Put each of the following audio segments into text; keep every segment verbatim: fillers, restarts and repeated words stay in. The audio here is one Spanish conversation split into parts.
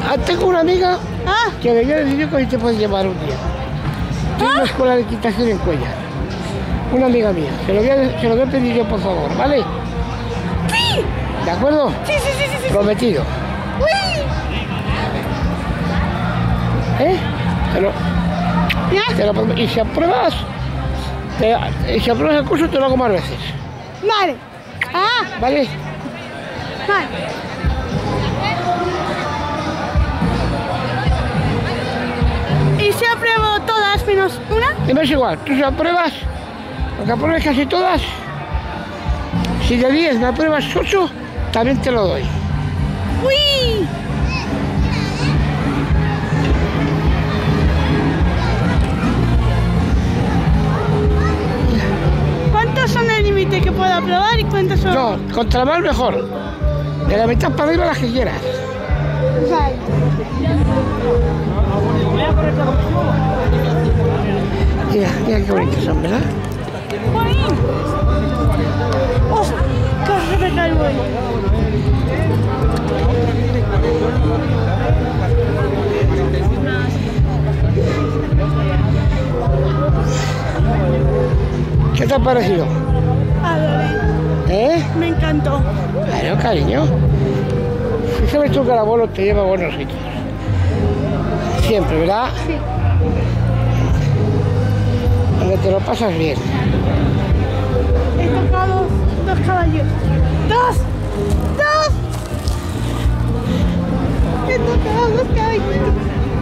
Ah, tengo una amiga Ah. que le dio el dinero y te puedes llevar un día. Tiene una escuela de equitación en Cuellar. Una amiga mía. Se lo voy a, se lo voy a pedir yo, por favor, ¿vale? ¡Sí! ¿De acuerdo? Sí, sí, sí, sí, sí. Prometido. ¡Uy! ¿Eh? Te lo, ¿Ya? te lo prom- y si apruebas, te, y si apruebas el curso, te lo hago más veces. Vale. Ah, ¿Vale? vale. ¿Y si apruebo todas menos una? Y me es igual, tú si apruebas, aunque apruebes casi todas, si de diez me apruebas ocho, también te lo doy. ¡Uy! ¿Cuántos son el límite que puedo aprobar y cuántos son? No, contra más mejor. De la mitad para arriba las que quieras. Vale. Mira, mira qué bonitos son, ¿verdad? ¡Uy! ¡Oh! ¡Casi me caigo ahí! ¿Qué te ha parecido? Adoré. ¿Eh? Me encantó. Claro, cariño. Si sabes tú que el abuelo te lleva a buenos sitios. Siempre, ¿verdad? Sí. Donde te lo pasas bien. He tocado dos caballos. ¡Dos! ¡Dos! He tocado dos caballitos.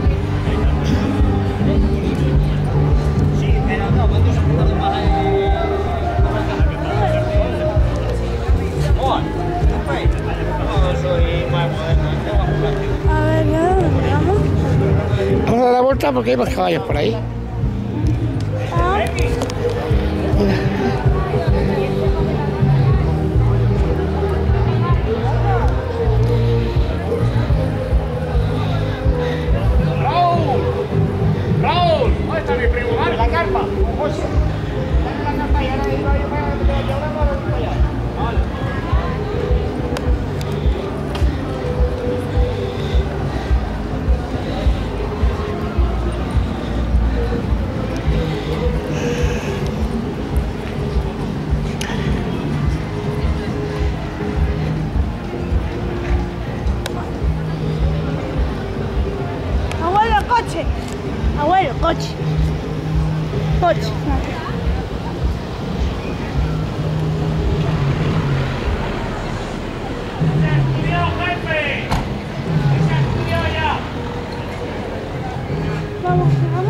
A ver, ¿ya dónde vamos? Vamos a dar la vuelta porque hay más caballos por ahí. Ah. Raúl, Raúl, ¿dónde está mi primo? Vale, la carpa. José. Dame la carpa y ahora iba yo para allá. Vale. Abuelo, coche. Abuelo, coche. Coche. ¡Cuidado, jefe! ¡Se ha estudiado ya! Vamos, vamos.